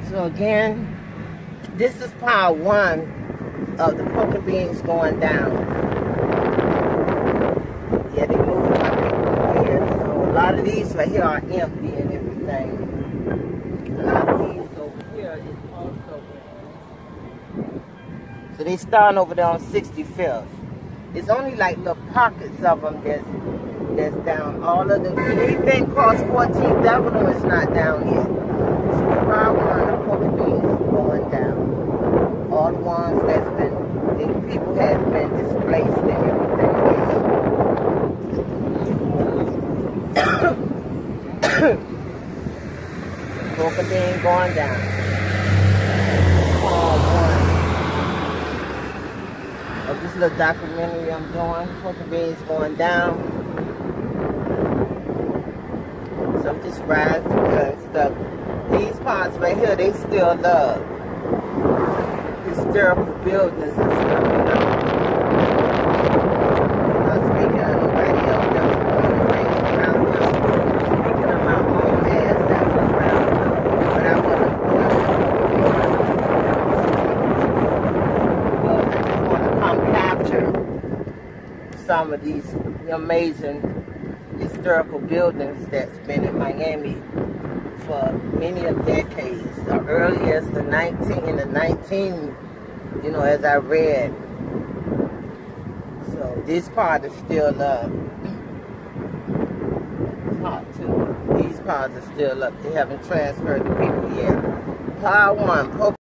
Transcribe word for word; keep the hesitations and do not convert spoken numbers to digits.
So again, this is part one of the poker beans going down. Yeah, they moving my people here. So a lot of these right here are empty and everything. A lot of these over here is also empty. So they starting over there on sixty-fifth. It's only like little pockets of them that's that's down. All of them, anything across fourteenth Avenue is not down yet. So part one of poker beans going down. All the ones that's been, the people have been displaced and everything. Poker bean going down. Part one of this little documentary I'm doing. Poker beans going down. So I'm just riding through and stuff. These parts right here, they still love historical buildings and stuff, you know. I'm not speaking on nobody else that was born and raised around here. Speaking of my own ass that was around here, but I wasn't born. Well, I just want to come capture some of these amazing historical buildings that's been in Miami for many a decades, the earliest the nineteen in the nineteen, you know, as I read. So this part is still up. Part two. These parts are still up. They haven't transferred the people yet. Part one.